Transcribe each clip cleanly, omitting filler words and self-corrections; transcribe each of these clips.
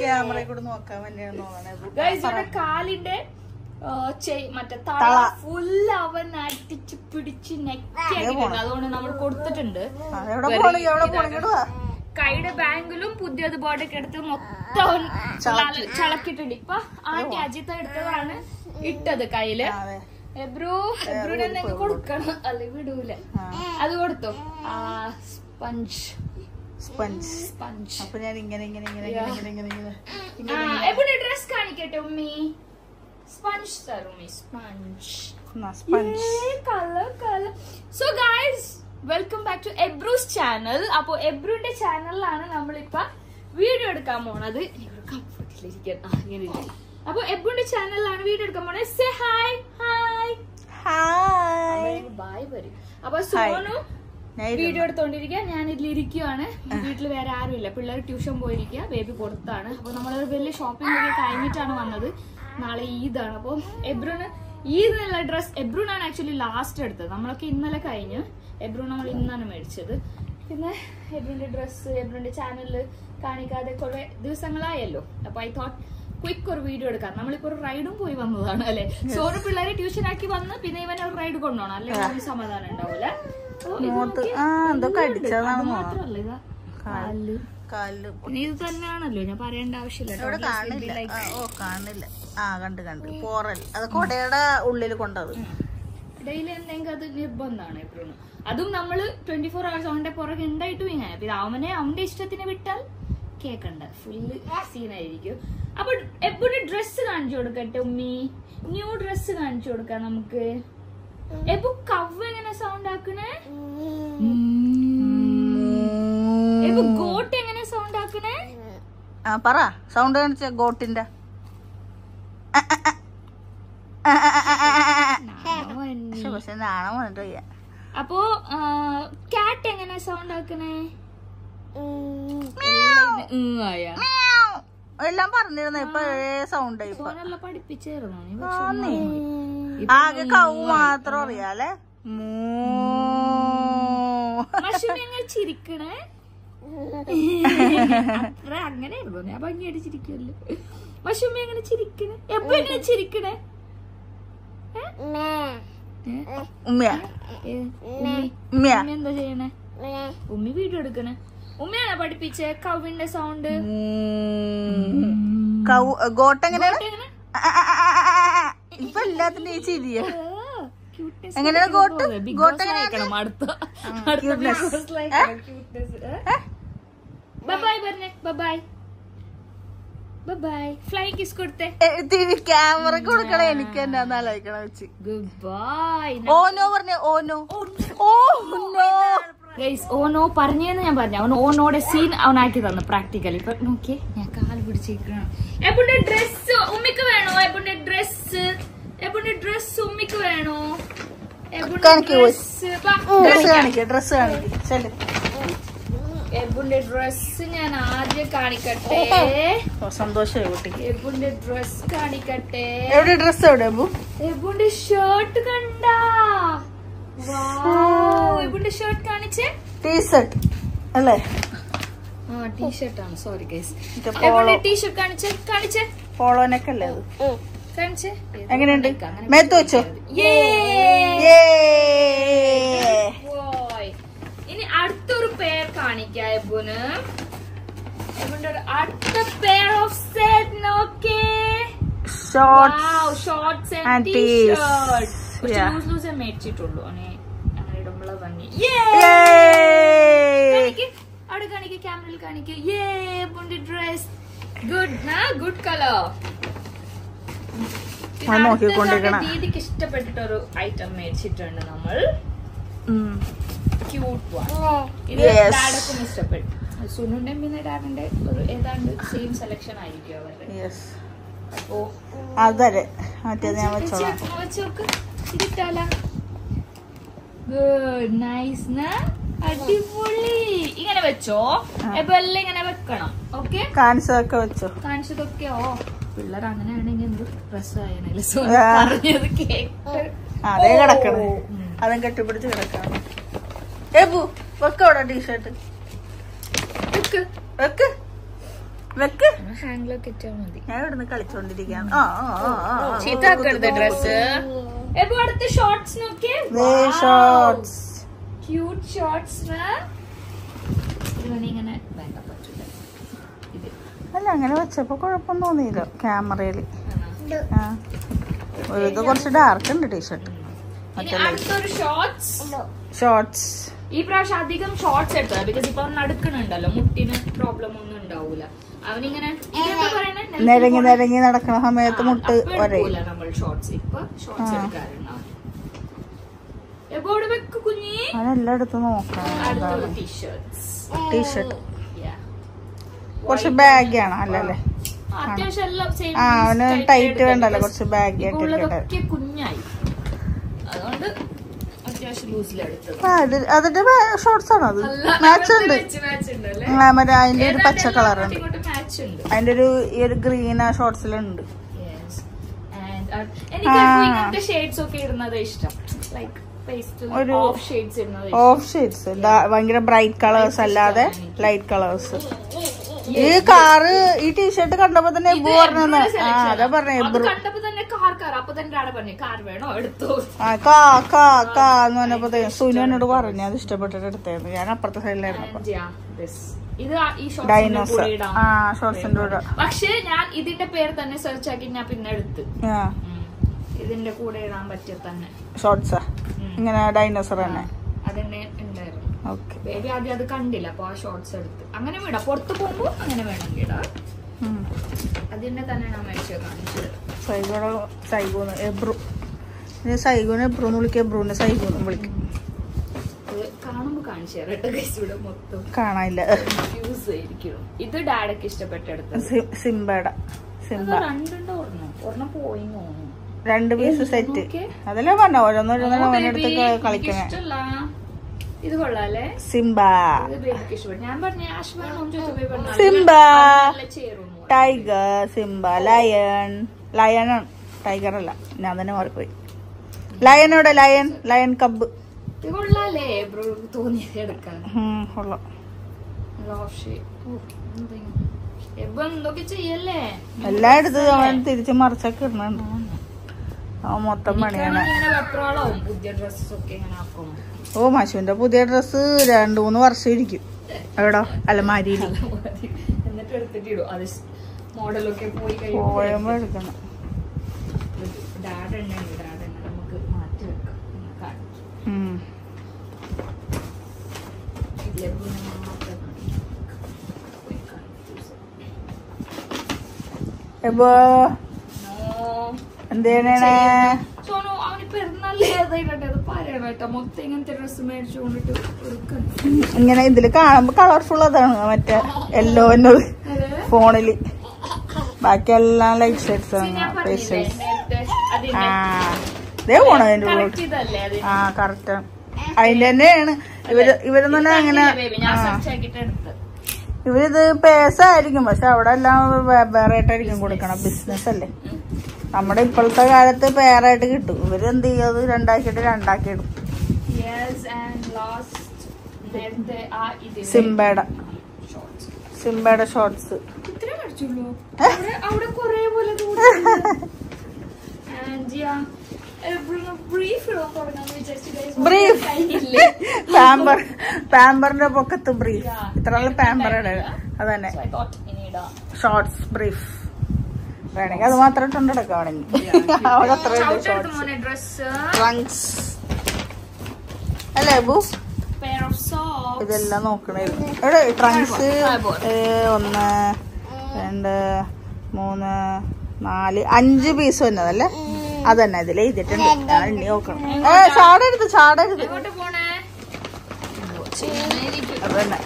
Camera കൂടെ നോക്കാൻ വേണ്ടിയാണ് കാലിന്റെ മറ്റേ തള ഫുള്ള് അവൻ അടിച്ച് പിടിച്ച് നെക്കിയാക്കിട്ടുണ്ട്. അതുകൊണ്ട് നമ്മൾ കൊടുത്തിട്ടുണ്ട്. കൈയുടെ ബാങ്കിലും പുതിയത് ബോർഡൊക്കെ എടുത്ത് മൊത്തം ചളക്കിട്ടുണ്ട്. ഇപ്പൊ ആന്റി അജിത്ത എടുത്തതാണ് ഇട്ടത് കയ്യില്. എബ്രുവിന് എന്തെങ്കിലും കൊടുക്കണം, അല്ലെ വിടൂല. അത് കൊടുത്തു. സ്പഞ്ച് അപ്പൊ ഞാൻ ഇങ്ങനെ എബുടെ ഡ്രസ് കാണിക്കട്ടെ ഉമ്മി. സ്പഞ്ച് തരും ഉമ്മി. Sponge colour. So guys, welcome back to Ebru's channel. അപ്പൊ എബ്രുവിന്റെ ചാനലിലാണ് നമ്മളിപ്പോ വീഡിയോ എടുക്കാൻ പോണത്. അപ്പൊ എബ്രുവിന്റെ ചാനലിലാണ് വീഡിയോ എടുക്കാൻ പോണത്. Say hi. ബൈ വരും. അപ്പൊ സോനു വീഡിയോ എടുത്തോണ്ടിരിക്കുക, ഞാൻ ഇതിലിരിക്കുവാണ്. വീട്ടിൽ വേറെ ആരുമില്ല, പിള്ളേർ ട്യൂഷൻ പോയിരിക്കുക, ബേബി പുറത്താണ്. അപ്പൊ നമ്മളൊരു വലിയ ഷോപ്പിംഗ് ഒക്കെ കഴിഞ്ഞിട്ടാണ് വന്നത്. നാളെ ഈദാണ്. അപ്പൊ എബ്രുവിന് ഈദിനുള്ള ഡ്രസ് എബ്രുവിനാണ് ആക്ച്വലി ലാസ്റ്റ് എടുത്തത്. നമ്മളൊക്കെ ഇന്നലെ കഴിഞ്ഞു. എബ്രുവിന് നമ്മൾ ഇന്നാണ് മേടിച്ചത്. പിന്നെ എബ്രുവിന്റെ ഡ്രസ്സ് എബ്രുവിന്റെ ചാനലിൽ കാണിക്കാതെ കുറെ ദിവസങ്ങളായല്ലോ. അപ്പൊ ഐ തോട്ട് ക്വിക്ക് ഒരു വീഡിയോ എടുക്കാം. നമ്മളിപ്പോ ഒരു റൈഡും പോയി വന്നതാണ് അല്ലെ. സോനു പിള്ളേരെ ട്യൂഷൻ ആക്കി വന്ന് പിന്നെ ഇവനെ ഒരു റൈഡ് കൊണ്ടുപോകണം, അല്ലെ ഒരു സമാധാനം ഉണ്ടാവൂല. ഇത് തന്നെയാണല്ലോ, ഞാൻ പറയേണ്ട ആവശ്യമില്ല. കാണില്ല. കണ്ട് പോറൽ അത് കൊടയുടെ ഉള്ളിൽ കൊണ്ടത് ഡെയിലി എന്തെങ്കിലും അത് നിർബന്ധമാണ് എപ്പോഴും. അതും നമ്മള് 24 hours അവന്റെ പുറകെ ഉണ്ടായിട്ടും ഇങ്ങനെ. പിന്നെ അവനെ അവന്റെ ഇഷ്ടത്തിന് വിട്ടാൽ കേക്കണ്ട, ഫുള്ള് സീനായിരിക്കും. അപ്പൊ എപ്പോഴും ഡ്രസ്സ് കാണിച്ചു കൊടുക്കട്ടെ ഉമ്മി. ന്യൂ ഡ്രസ്സ് കാണിച്ചു കൊടുക്കാം നമുക്ക്. എപ്പോ കവ് എങ്ങനെ സൗണ്ട് ആക്കണേ? എപ്പോ ഗോട്ട് എങ്ങനെ സൗണ്ട് ആക്കണേ? പറ സൗണ്ട് കാണിച്ച ഗോട്ടിന്റെ. അപ്പോ കാറ്റ് എങ്ങനെ സൗണ്ട് ആക്കണേ? എല്ലാം പറഞ്ഞിരുന്നു. ഇപ്പൊ സൗണ്ട് പഠിപ്പിച്ചായിരുന്നു. ആകെ കവ് മാത്രം അറിയാലേ. ചിരിക്കണേ അത്ര അങ്ങനെയായിരുന്നു. ഞാൻ ഭംഗിയായിട്ട് ചിരിക്കുമല്ലോ. മഷുമ്മ എങ്ങനെ ചിരിക്കണേ? എപ്പോ എങ്ങനെ ചിരിക്കണേ? എന്താ ചെയ്യണേ? ഉമ്മി വീഡിയോ എടുക്കണേ. ഉമ്മയാണോ പഠിപ്പിച്ചേ കവിന്റെ സൗണ്ട്? ഗോട്ടെങ്ങനെയാണ് ഇപ്പൊ എല്ലാത്തിന്റെ ചിരിയ എങ്ങനെയാണ് ഗോട്ട്? ഗോട്ടെങ്ങനെയാണ്? ക്യാമറ കൊടുക്കണേ. എനിക്ക് എന്നാന്ന് ആലോചിക്കണം വെച്ച്. ഓനോ പറഞ്ഞേ. ഓനോ പറഞ്ഞെന്ന് ഞാൻ പറഞ്ഞു. അവൻ ഓനോടെ സീൻ അവനാക്കി തന്നു പ്രാക്ടിക്കലി. ഇപ്പൊ നോക്കിയേ, ഞാൻ കാല് പിടിച്ചിരിക്കണം. എബുന്റെ ഡ്രസ് ഉമ്മിക്ക് വേണോ? എബുന്റെ ഡ്രസ് ഉമ്മിക്ക് വേണോ? എബുന്റെ ഡ്രസ് ഞാൻ ആദ്യം കാണിക്കട്ടെ. സന്തോഷമായി കുട്ടിക്ക്. എബുന്റെ ഡ്രസ് കാണിക്കട്ടെ. എവിടെ ഡ്രസ്? എവിടെ എബുന്റെ ഷർട്ട് കണ്ടാ? എബുന്റെ ഷർട്ട് കാണിച്ചേ. ടീഷർട്ട് അല്ലേ? ടീഷർട്ട് ആണ്. Sorry guys. എബുന്റെ ടീഷർട്ട് കാണിച്ചേ. പോളോനൊക്കെ അല്ലേ അത്? കാണിച്ചേ. എങ്ങനെയുണ്ട്? മേത്ത് വെച്ചോ. ഇനി അടുത്തൊരു പെയർ കാണിക്കാം എബുന്. എബുന്റെ അടുത്ത പെയർ ഓഫ് സെറ്റ് നോക്കേ. ഷോർട്സ് ആൻഡ് ടീഷർട്ട് ലൂസ് മേടിച്ചിട്ടുള്ളൂ. അങ്ങനെ ഇടുമ്പോളെ ഭംഗി. അവിടെ കാണിക്ക, ക്യാമറയിൽ കാണിക്ക. എബുന്റെ ഡ്രസ് ഗുഡ് കളർ. ദീദിക്ക് ഇഷ്ടപ്പെട്ടിട്ടൊരു ഐറ്റം മേടിച്ചിട്ടുണ്ട് നമ്മൾ. Cute one. ഇത് ഡാഡക്കും ഇഷ്ടപ്പെട്ടു. സുനുന്റെ പിന്നെ ഡാഡിന്റെ ഒരു ഏതാണ്ട് സെയിം സെലക്ഷൻ ആയിരിക്കും അവരുടെ. അപ്പോ വെച്ചോക്ക്. ഇതിട്ടാല ഗുഡ് നൈസ്. അടിപൊളി. ഇങ്ങനെ വെച്ചോ. എപ്പോ എല്ലാം ഇങ്ങനെ വെക്കണം. ഓക്കെ, കാണിച്ചതൊക്കെ വെച്ചോ. കാണിച്ചതൊക്കെ. പിള്ളേർ അങ്ങനെയാണെങ്കിൽ എന്ത് പ്രശ്നമായിരുന്നില്ല. പറഞ്ഞത് കേട്ട് അതേ കിടക്കണം. അതും കെട്ടിപ്പിടിച്ച് കിടക്കണം. വെക്കോടെ ടീഷർട്ട് വെക്ക്. വെക്ക്. ഹാങ്ങിലൊക്കെ ഇട്ടാ മതി. ഞാൻ ഇവിടുന്ന് കളിച്ചോണ്ടിരിക്കാണ്. ചീത്താക്കരുത് ഡ്രസ്. എപ്പോ അടുത്ത ഷോർട്സ് നോക്കിയേ. Shorts, cute shorts. ഇങ്ങനെ വേണ്ട പറ്റില്ല. അല്ല അങ്ങനെ വെച്ചപ്പോ കുഴപ്പം തോന്നിയില്ല ക്യാമറയില്. ഇത് കുറച്ച് ഡാർക്ക് ഉണ്ട് ടീഷർട്ട്. അടുത്തൊരു ഷോർട്സ്. ഈ പ്രാവശ്യം അധികം ഷോർട്സ് എടുത്തത് ബിക്കോസ് ഇപ്പൊ നടക്കണുണ്ടല്ലോ, മുട്ടിന് പ്രോബ്ലം ഒന്നും ഉണ്ടാവൂല. അവനിങ്ങനെ നിരങ്ങി നിരങ്ങി നടക്കുന്ന സമയത്ത് മുട്ട് ഒരേ നമ്മൾ ഷോർട്സ് ഇപ്പൊ ഷോർട്സ് എടുക്കാറുണ്ടാവും. അതെല്ലായിടത്തും നോക്കാം. ടീഷർട്ട് കുറച്ച് ബാഗാണ് അല്ലല്ലേ? അവന് ടൈറ്റ് വേണ്ടല്ലോ, കുറച്ച് ബാഗ് ആയിട്ട് കുഞ്ഞായി, അതുകൊണ്ട് അത്യാവശ്യം ലൂസിലെടുത്തത്. അതിന്റെ ഷോർട്സ് ആണോ അത്? മാച്ച് ഉണ്ട്. മറ്റേ അതിന്റെ ഒരു പച്ച കളർ ഉണ്ട്, അതിന്റെ ഒരു ഗ്രീൻ ആ ഷോർട്സിലുണ്ട്. എനിക്ക് ഷെയ്ഡ്സ് ഒക്കെ ഇടുന്നത് ഇഷ്ടം. ലൈക്ക് ഓഫ് ഷെയ്ഡ്സ്, ഭയങ്കര ബ്രൈറ്റ് കളേഴ്സ് അല്ലാതെ ലൈറ്റ് കളേഴ്സ്. ഈ കാറ് ഈ ടീഷർട്ട് കണ്ടപ്പോ തന്നെ എബ്ബു പറഞ്ഞ അതാ പറഞ്ഞ എബ്ബു കാന്ന് പറഞ്ഞപ്പോ സുനു എന്നോട് പറഞ്ഞു അത് ഇഷ്ടപ്പെട്ടിട്ട് എടുത്തായിരുന്നു. ഞാൻ അപ്പുറത്തെ സൈഡിലായിരുന്നു. ഡൈനോസർ ഷോർട്സിന്റെ കൂടെ. പക്ഷെ ഞാൻ ഇതിന്റെ പേര് തന്നെ സെർച്ച് ആക്കി ഞാൻ പിന്നെ എടുത്ത് ഇതിന്റെ കൂടെ ഇടാൻ പറ്റിയ തന്നെ ഷോർട്സാ ഇങ്ങനെ ഡൈനോസർ തന്നെ അതന്നെ ഉണ്ടായിരുന്നു. ഓക്കെ, ബേബി ആദ്യം അത് കണ്ടില്ല, അപ്പൊ ആ ഷോർട്സ് എടുത്ത്. അങ്ങനെ വിടാം, പുറത്ത് പോകുമ്പോ അങ്ങനെ വേണമെങ്കിൽ ഇടാം. അതിന്റെ തന്നെ ഞാൻ മേടിച്ചു കാണിച്ചത്. സൈഗോന്ന് എബ്രു, സൈഗോന് എബ്രുന്ന് വിളിക്കും, എബ്രുവിനെ സൈഗോന്ന് വിളിക്കും. കാണുമ്പോ കാണിച്ചു തരാം. ഇവിടെ മൊത്തം കാണാനില്ല, കൺഫ്യൂസ് ആയിരിക്കും. ഇത് ഡാഡൊക്കെ ഇഷ്ടപ്പെട്ടെടുത്തത്. സിംബയുടെ രണ്ടുണ്ടോ? ഒരെണ്ണം പോയി തോന്നുന്നു. 2 പീസ് സെറ്റ്. അതല്ലേ പറഞ്ഞ ഓരോന്നോരോന്നെടുത്ത് കളിക്കണേ. ഇത് കൊള്ളാല്ലേ? സിംബ, ഞാൻ പറഞ്ഞ സിംബ, ടൈഗർ, സിംബ, ലയൺ. ലയണാണ്, ടൈഗർ അല്ല. ഞാൻ തന്നെ മാറിപ്പോയി. ലയനോടെ ലയൺ കബ്. ഇത് കൊള്ളാല്ലേ? തോന്നിയത് എടുക്കാൻ കൊള്ളാം. എന്തൊക്കെ ചെയ്യല്ലേ? എല്ലായിടത്തും അവൻ തിരിച്ച് മറിച്ചൊക്കെ ഇടുന്നുണ്ട്. മൊത്തം പണിയാണ്. ഓ മശുവിന്റെ പുതിയ ഡ്രസ്സ് 2-3 വർഷം ഇരിക്കും എവിടോ അലമാരിയിൽ. പോയപ്പോ എടുക്കണം. എന്തേണേ സോനു അവന് പെരുന്നാളേ അത് പറയണം കേട്ടോ. മൊത്തം ഇങ്ങനത്തെ ഡ്രസ് മേടിച്ചു കൊണ്ടിട്ട് ഇങ്ങനെ ഇതില് കാണുമ്പോ കളർഫുൾ അതാണ് മറ്റേ യെല്ലോ എന്നത് ഫോണില്. ബാക്കിയെല്ലാം ലൈറ്റ് ഷെയ്ഡ്സ് ആണ്. ഇതേ പോണോ അതിന്റെ ഉള്ളിൽ? കറക്റ്റ് അതിന്റെ തന്നെയാണ്. ഇവരെന്ന് പറഞ്ഞാൽ അങ്ങനെ ഇവരിത് പേസായിരിക്കും, പക്ഷെ അവിടെ എല്ലാം വേറെ ആയിട്ടായിരിക്കും കൊടുക്കണം. ബിസിനസ് അല്ലേ. നമ്മുടെ ഇപ്പോഴത്തെ കാലത്ത് പേരായിട്ട് കിട്ടും. ഇവരെന്ത് ചെയ്യും, അത് രണ്ടാക്കി ഇടും. സിംബയുടെ ഷോർട്സ് പാമ്പറിന്റെ പൊക്കത്ത് ബ്രീഫ്. ഇത്ര പാമ്പറുടെ അതന്നെ ഷോർട്സ് ബ്രീഫ് വേണമെങ്കിൽ അത് മാത്രം ഇട്ടുണ്ടെടുക്കാം. വേണമെങ്കിൽ അവിടെ അത്ര ട്രങ്ക്സ് അല്ലേ ബു? ഇതെല്ലാം നോക്കണായിരുന്നു. എവിടെ ട്രങ്ക്സ്? 1 2 3 4 5 പീസ് വന്നതല്ലേ? അതന്നെ ഇതിൽ എഴുതിയിട്ടുണ്ട്. എണ്ണി നോക്കണം. ചാടരുത് അതന്നെ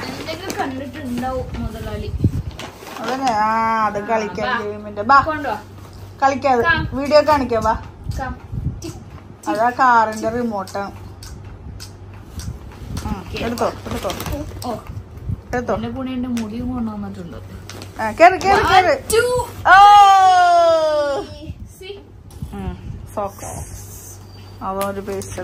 അതന്നെ. അത് കളിക്കാൻ ഗെയിമിന്റെ ബാ കളിക്കാതെ വീഡിയോ കാണിക്കാം. ബാ, അതാ കാറിന്റെ റിമോട്ടാണ്. എടുത്തോ മുടിയും കൊണ്ടുവന്നിട്ടുണ്ട്. കേറി സോക്സ്. അതൊരു പേസ്റ്റൽ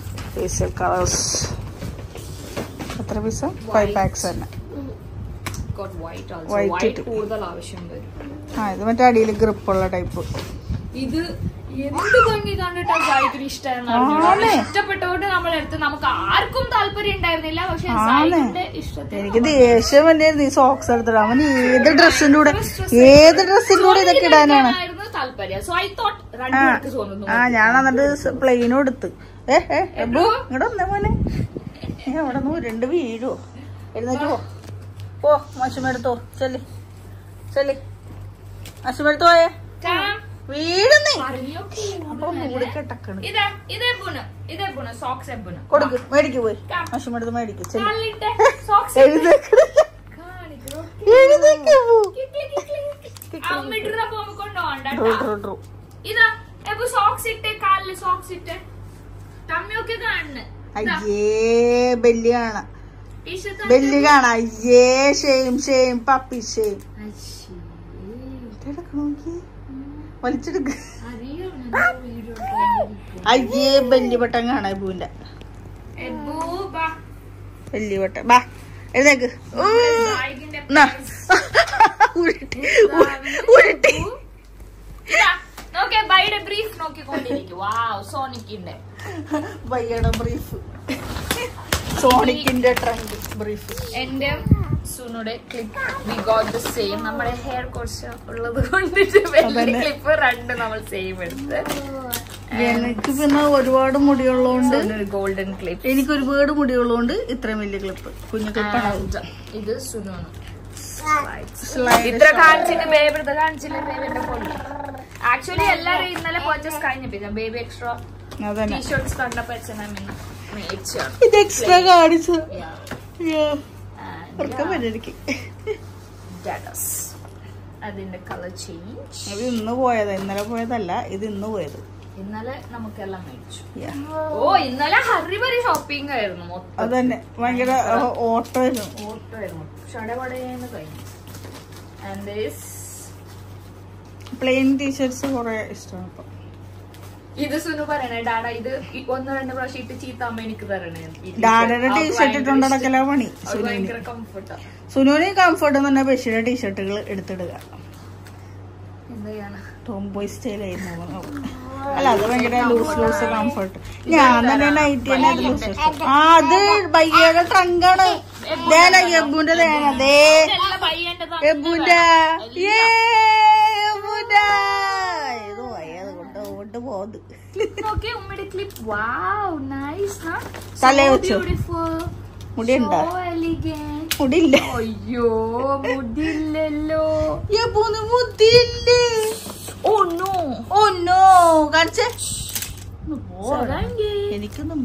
കളേഴ്സ്. എത്ര പീസ്? 5 പാക്സ് തന്നെ. got white also. White White കൂടുതൽ ആവശ്യം വരും. ഇത് മറ്റേ അടിയിൽ ഗ്രിപ്പുള്ള ടൈപ്പ്. ഇത് എന്ത് ഭംഗി കണ്ടിട്ടാ സായിക്ക് ഇഷ്ടമായിരുന്നു. ഇഷ്ടപ്പെട്ടോണ്ട് നമ്മളെടുത്ത് നമുക്ക് ആർക്കും താല്പര്യം ഉണ്ടായിരുന്നില്ല. പക്ഷെ സായിന്റെ ഇഷ്ടത്തിന് എനിക്ക് ദേഷ്യം വന്നെയായിരുന്നു ഈ സോക്സ് എടുത്തിട്ട്. അവൻ ഏത് ഡ്രസ്സിന്റെ കൂടെ ഇതൊക്കെ ഇടാനാണ് താല്പര്യം. സോ ഐ തോട്ട് തോന്നുന്നു. ഞാൻ എന്നിട്ട് പ്ലെയിനും എടുത്ത്. ഇങ്ങോട്ട് വന്നേ മോനെ. അവിടെ നിന്ന് രണ്ട് വീഴോ. എഴുന്നേറ്റ് പോ. മശുമെടുത്തോ. ചെല്ലി മശുമെടുത്ത് പോയേ. വീടുന്നേ അപ്പൊ മൂടിക്കെട്ടക്കണം. കൊടുക്ക്. മേടിക്ക് പോയി. മശുമെടുത്ത് മേടിക്ക്. അയ്യേ ബെല്ലി കാണാം. അയ്യേ ഷെയിം പപ്പി ഷെയിം. വലിച്ചെടുക്ക. അയ്യേ ബെല്ലി ബട്ടൻ കാണാം. എബുവിന്റെ ബെല്ലി ബട്ടൻ. ബാ എഴുതേക്ക്. ഉരുട്ടി ബൈയുടെ ബ്രീഫ് നോക്കിക്കൊണ്ടിരിക്കും. ബൈയുടെ ബ്രീഫ്. സോണിക്കിന്റെ ട്രെൻഡ് ബ്രീഫ്. എന്റെ സുനുടെ clip we got the same. നമ്മുടെ ഹെയർ കുറച്ച് ഉള്ളത് കൊണ്ടിട്ട് ക്ലിപ്പ് രണ്ട് നമ്മൾ സെയിം എടുത്ത്. എനിക്ക് പിന്നെ ഒരുപാട് മുടിയുള്ളതുകൊണ്ട് ഗോൾഡൻ ക്ലിപ്പ്. എനിക്ക് ഒരുപാട് മുടിയുള്ളതുകൊണ്ട് ഇത്രയും വലിയ ക്ലിപ്പ്. കുഞ്ഞു ക്ലിപ്പാണ് ഇത്. സുനാണ് ഇത്ര കാണിച്ചിട്ട് ബേബി ഇത് കാണിച്ചില്ല. ബേബിന്റെ പോലെ ആക്ച്വലി എല്ലാരും ഇന്നലെ പർച്ചേസ് കഴിഞ്ഞിപ്പിക്കാം. ബേബി എക്സ്ട്രാ ടീഷർട്ട്സ് കണ്ടപ്പോ ഇത് എക്സ്ട്രാ കാണിച്ചു. അതിന്റെ കളർ ചേഞ്ച്. ഇത് ഇന്ന് പോയതാ. ഇന്നലെ പോയതല്ല. ഇത് ഇന്ന് പോയത്. ഇന്നലെ നമുക്കെല്ലാം മേടിച്ചു. ഇന്നലെ ഹറിബറി ഷോപ്പിംഗ് ആയിരുന്നു. അതന്നെ ഭയങ്കര ഓട്ടോ ആയിരുന്നു. ഷടപടേന്ന് കഴിഞ്ഞു. പ്ലെയിൻ ടീഷർട്സ് കുറെ ഇഷ്ടമാണ് ഇപ്പൊ. ഇത് സുനു പറയണേ ഡാഡ ഇത് 1-2 പ്രാവശ്യം ഇട്ട് ചീത്താകുമ്പോ എനിക്ക് തരണേ. ഡാഡയുടെ ടീഷർട്ട് ഇട്ടുണ്ടടക്കല പണി. ഭയങ്കര കംഫർട്ടാ. സുനുവിന് കംഫർട്ട് എന്ന് പറഞ്ഞാൽ ബഷീരുടെ ടീഷർട്ടുകൾ എടുത്തിടുക. എന്താ ചെയ്യാനാ ടോംബോയ് സ്റ്റൈലായിരുന്നു. അല്ല അത് ഭയങ്കര ലൂസ് കംഫർട്ട്. ഞാൻ തന്നെ നൈറ്റ് തന്നെ ലൂസ്. അത് ബയ്യയുടെ ട്രങ്കാണ്. എബുന്റെ തേങ്ങ. എബുന്റെ കൊണ്ട് പോത് തലേ വെച്ചു. മുടിയുണ്ടോ? മുടിയില്ല. അയ്യോ മുടിയില്ലല്ലോ. മുടിയില്ലേ? ഓന്നോ കാണിച്ചേ. എനിക്കൊന്നും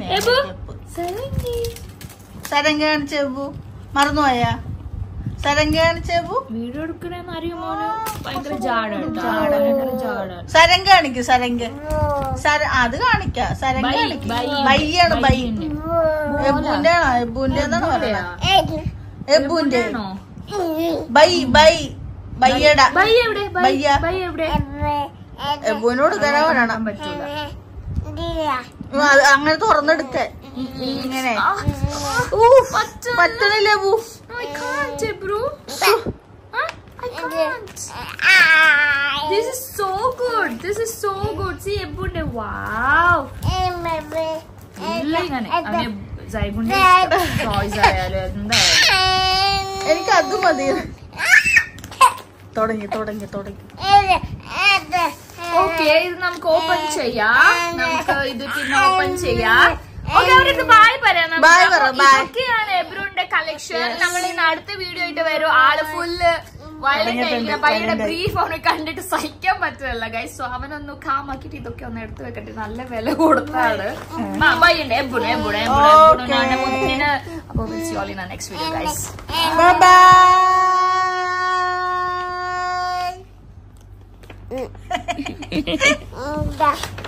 സരങ്ക കാണിച്ചേബു. മറന്നുപോയാ? സരങ്ക കാണിച്ചേബു. വീഡിയോ എടുക്കണേന്ന് അറിയുമോനോ? ഭയങ്കര സരങ്ക കാണിക്കും. സരങ്ക അത് കാണിക്കാം. സരങ്ക കാണിക്കും. ബയ്യാണ് ബൈ. എബുന്റെ ആണോ? എബുന്റെന്നാണ് പറയുന്നത്. എബുന്റെ ബയ്യടാ. എബുവിനോട് കരാൻ പറ്റൂല. അങ്ങനെ തുറന്നെടുക്ക. ഇങ്ങനെ പറ്റണില്ല. എബു This is so good. See Ebunde. Wow. എനിക്ക് അത് മതി. തുടങ്ങി. ഓക്കെ ഇത് നമുക്ക് ഓപ്പൺ ചെയ്യാം. ഇത് പിന്നെ ഓപ്പൺ ചെയ്യാം. അവർക്ക് ബായ് പറയാം. ഇതൊക്കെയാണ് എബ്രുന്റെ കളക്ഷൻ. നമ്മൾ ഇന്ന് അടുത്ത വീഡിയോ ആയിട്ട് വരും. ആള് ഫുള്ള് ബൈയുടെ ബ്രീഫ് അവനെ കണ്ടിട്ട് സഹിക്കാൻ പറ്റില്ല ഗൈസ്. സോ അവനൊന്ന് കാമാക്കിട്ട് ഇതൊക്കെ ഒന്ന് എടുത്തു വെക്കട്ടെ. നല്ല വില കൊടുത്താണ് ബൈയുണ്ട്. എബുന് അപ്പൊ വിളിച്ചു all in next video guys. Bye by.